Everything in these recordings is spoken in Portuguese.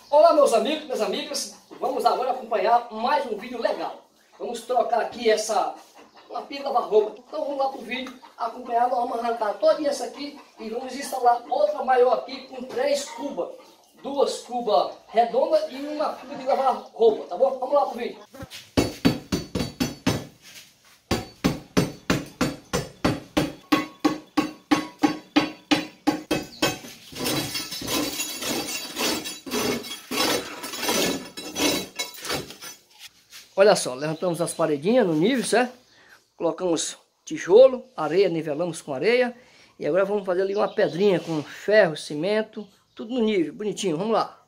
Olá meus amigos, minhas amigas, vamos agora acompanhar mais um vídeo legal. Vamos trocar aqui uma pia de lavar roupa. Então vamos lá pro vídeo acompanhar, nós vamos arrancar toda essa aqui e vamos instalar outra maior aqui com 3 cubas. 2 cubas redondas e uma cuba de lavar roupa, tá bom? Vamos lá pro vídeo. Olha só, levantamos as paredinhas no nível, certo? Colocamos tijolo, areia, nivelamos com areia. E agora vamos fazer ali uma pedrinha com ferro, cimento, tudo no nível, bonitinho. Vamos lá.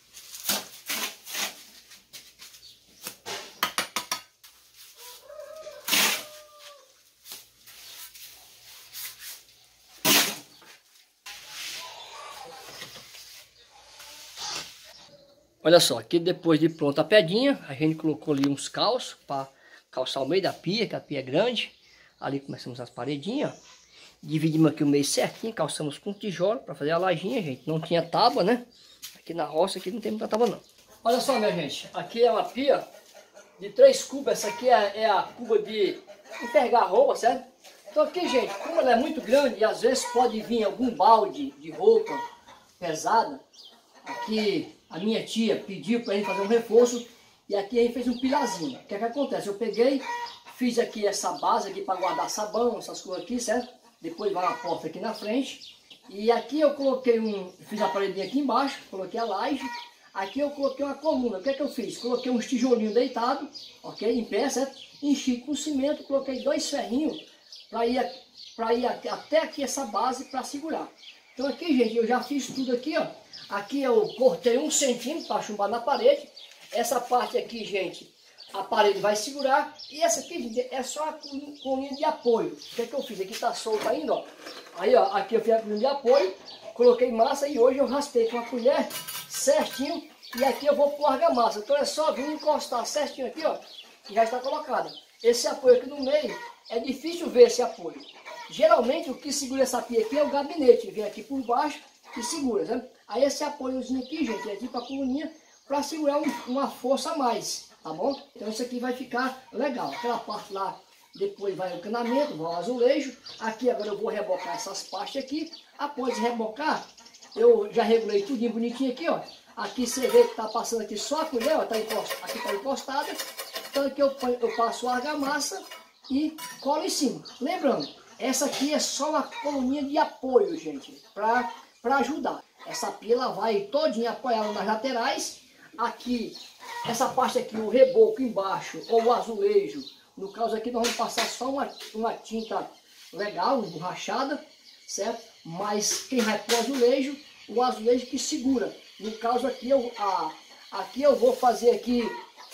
Olha só, aqui depois de pronta a pedinha, a gente colocou ali uns calços para calçar o meio da pia, que a pia é grande. Ali começamos as paredinhas, dividimos aqui o meio certinho, calçamos com tijolo para fazer a lajinha, gente. Não tinha tábua, né? Aqui na roça aqui não tem muita tábua não. Olha só, minha gente, aqui é uma pia de 3 cubos, essa aqui é a cuba de enterrar roupa, certo? Então aqui, gente, como ela é muito grande e às vezes pode vir algum balde de roupa pesada, aqui a minha tia pediu para a gente fazer um reforço e aqui a gente fez um pilarzinho. O que é que acontece? Eu peguei, fiz aqui essa base aqui para guardar sabão, essas coisas aqui, certo? Depois vai uma porta aqui na frente. E aqui eu coloquei fiz a paredinha aqui embaixo, coloquei a laje. Aqui eu coloquei uma coluna. O que é que eu fiz? Coloquei uns tijolinhos deitados, ok? Em pé, certo? Enchi com cimento, coloquei 2 ferrinhos para ir até aqui essa base para segurar. Então aqui, gente, eu já fiz tudo aqui, ó. Aqui eu cortei 1 centímetro para chumbar na parede. Essa parte aqui, gente, a parede vai segurar. E essa aqui, gente, é só a coluninha de apoio. O que é que eu fiz? Aqui tá solto ainda, ó. Aí, ó, aqui eu fiz a coluninha de apoio. Coloquei massa e hoje eu raspei com a colher certinho. E aqui eu vou pôr argamassa. Então é só vir encostar certinho aqui, ó. Que já está colocada. Esse apoio aqui no meio, é difícil ver esse apoio. Geralmente o que segura essa pia aqui é o gabinete. Vem aqui por baixo e segura, né? Aí esse apoiozinho aqui, gente, é aqui para a coluninha para segurar uma força a mais, tá bom? Então isso aqui vai ficar legal. Aquela parte lá, depois vai o encanamento, vai o azulejo. Aqui agora eu vou rebocar essas partes aqui. Após rebocar, eu já regulei tudinho bonitinho aqui, ó. Aqui você vê que tá passando aqui só a colher, ó, aqui tá encostada. Então aqui eu passo a argamassa e colo em cima. Lembrando, essa aqui é só uma coluninha de apoio, gente, para ajudar. Essa pia ela vai todinha apoiada nas laterais. Aqui, essa parte aqui, o reboco embaixo, ou o azulejo. No caso aqui nós vamos passar só uma tinta legal, uma borrachada, certo? Mas quem vai para o azulejo que segura. No caso aqui, aqui eu vou fazer aqui,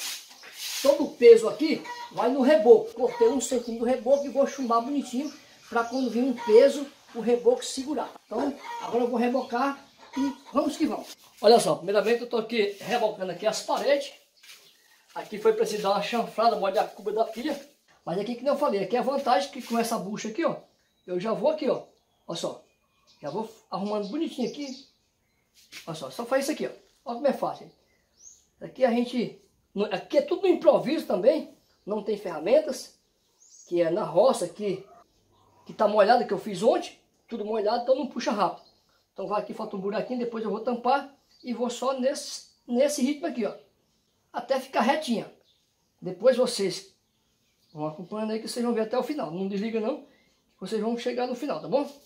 todo o peso aqui vai no reboco. Cortei 1 centímetro do reboco e vou chumbar bonitinho, para quando vir um peso, o reboco segurar. Então, agora eu vou rebocar e vamos que vamos. Olha só, primeiramente eu estou aqui rebocando aqui as paredes. Aqui foi preciso dar uma chanfrada, molhar a cuba da pia. Mas aqui, que nem eu falei, aqui é a vantagem que com essa bucha aqui, ó, eu já vou aqui, ó. Olha só, já vou arrumando bonitinho aqui. Olha só faz isso aqui, ó. Olha como é fácil. Aqui aqui é tudo no improviso também, não tem ferramentas, que é na roça aqui, que tá molhada, que eu fiz ontem, tudo molhado, então não puxa rápido. Então vai aqui, falta um buraquinho, depois eu vou tampar e vou só nesse ritmo aqui, ó, até ficar retinha. Depois vocês vão acompanhando aí que vocês vão ver até o final. Não desliga não, vocês vão chegar no final, tá bom?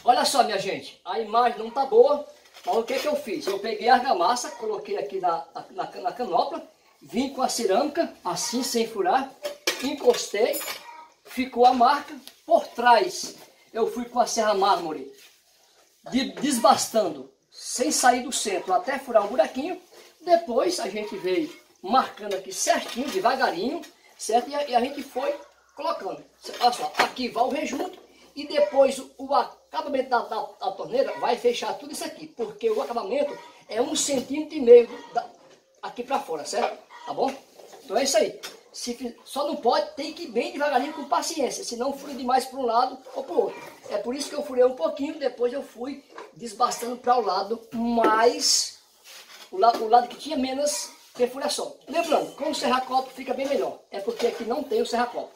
Olha só, minha gente, a imagem não tá boa, mas o que que eu fiz? Eu peguei a argamassa, coloquei aqui na canopla, vim com a cerâmica, assim, sem furar, encostei, ficou a marca. Por trás, eu fui com a serra mármore, desbastando, sem sair do centro, até furar um buraquinho. Depois, a gente veio marcando aqui certinho, devagarinho, certo? E a gente foi colocando. Olha só, aqui vai o rejunto e depois o acabamento da torneira vai fechar tudo isso aqui, porque o acabamento é 1,5 centímetro aqui para fora, certo? Tá bom? Então é isso aí. Só não pode, tem que ir bem devagarinho, com paciência, senão fura demais para um lado ou para o outro. É por isso que eu furei um pouquinho, depois eu fui desbastando para o lado mais, o lado que tinha menos perfuração. Lembrando, com o serra-copo fica bem melhor, é porque aqui não tem o serra-copo.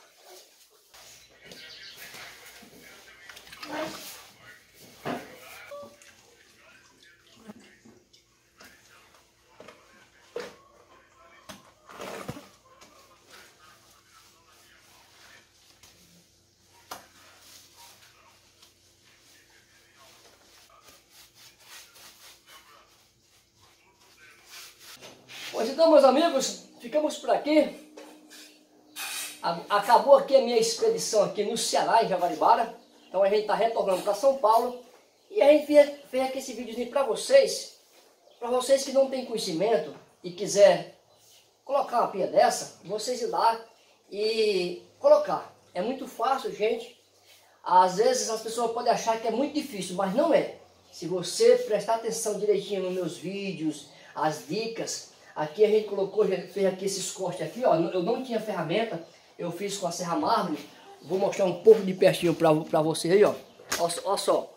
Pois então, meus amigos, ficamos por aqui. Acabou aqui a minha expedição aqui no Ceará, em Jaguaribara. Então a gente está retornando para São Paulo. E a gente fez aqui esse vídeo para vocês que não têm conhecimento e quiser colocar uma pia dessa, vocês ir lá e colocar. É muito fácil, gente. Às vezes as pessoas podem achar que é muito difícil, mas não é. Se você prestar atenção direitinho nos meus vídeos, as dicas, aqui a gente colocou, fez aqui esses cortes aqui, ó. Eu não tinha ferramenta, eu fiz com a serra mármore. Vou mostrar um pouco de pertinho para vocês aí, ó. Olha só.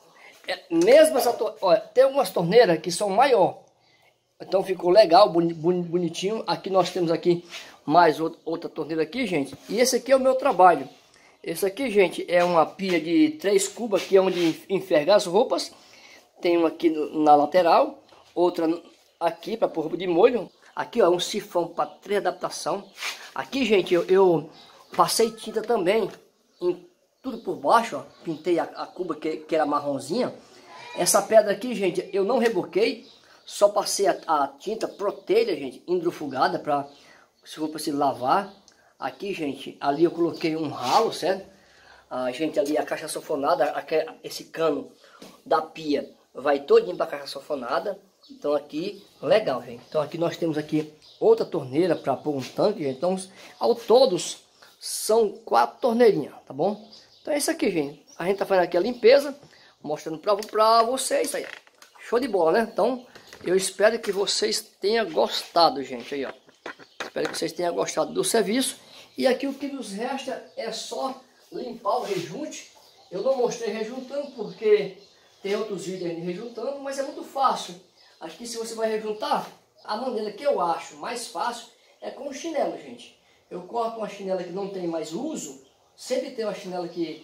Tem algumas torneiras que são maior. Então ficou legal, bonitinho. Aqui nós temos aqui mais outra torneira aqui, gente. E esse aqui é o meu trabalho. Esse aqui, gente, é uma pia de 3 cubos, aqui é onde enferga as roupas. Tem uma aqui na lateral, outra aqui para pôr roupa de molho. Aqui, ó, um sifão para 3 adaptação. Aqui, gente, eu passei tinta também em tudo por baixo, ó. Pintei a cuba que era marronzinha. Essa pedra aqui, gente, eu não reboquei. Só passei a tinta Protelha, gente, hidrofugada para se for para se lavar. Aqui, gente, ali eu coloquei um ralo, certo? Gente, ali a caixa sofonada, esse cano da pia vai todinho para a caixa sofonada. Então aqui, legal, gente. Então aqui nós temos aqui outra torneira para pôr um tanque, gente. Então, ao todos, são 4 torneirinhas, tá bom? Então é isso aqui, gente. A gente tá fazendo aqui a limpeza, mostrando para vocês aí. Show de bola, né? Então, eu espero que vocês tenham gostado, gente. Aí, ó. Espero que vocês tenham gostado do serviço. E aqui o que nos resta é só limpar o rejunte. Eu não mostrei rejuntando porque tem outros vídeos aí rejuntando, mas é muito fácil. Aqui, se você vai rejuntar, a maneira que eu acho mais fácil é com chinelo, gente. Eu corto uma chinela que não tem mais uso. Sempre tem uma chinela que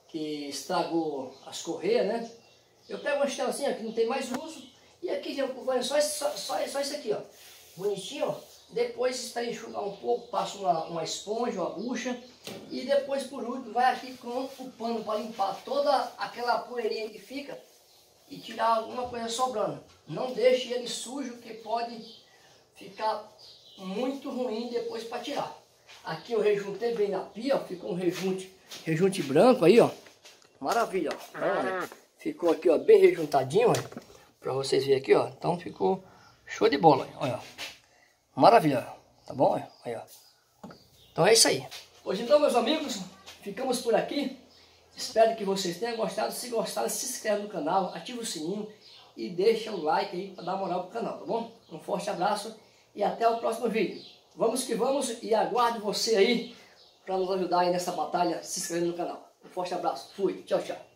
estragou as correias, né? Eu pego uma chinela assim, ó, que não tem mais uso. E aqui, só isso aqui, ó. Bonitinho, ó. Depois, para enxugar um pouco, passo uma esponja, uma bucha. E depois, por último, vai aqui com o pano para limpar toda aquela poeirinha que fica. E tirar alguma coisa sobrando. Não deixe ele sujo, que pode ficar muito ruim depois para tirar. Aqui eu rejuntei bem na pia, ó, ficou um rejunte branco aí, ó. Maravilha, ó. Olha, ficou aqui, ó, bem rejuntadinho, ó, para vocês verem aqui, ó. Então ficou show de bola, olha. Maravilha, tá bom? Aí, ó. Então é isso aí. Pois então, meus amigos, ficamos por aqui. Espero que vocês tenham gostado. Se gostaram, se inscreve no canal, ativa o sininho e deixa o like aí para dar moral pro canal, tá bom? Um forte abraço e até o próximo vídeo. Vamos que vamos e aguardo você aí para nos ajudar aí nessa batalha, se inscrevendo no canal. Um forte abraço. Fui. Tchau, tchau.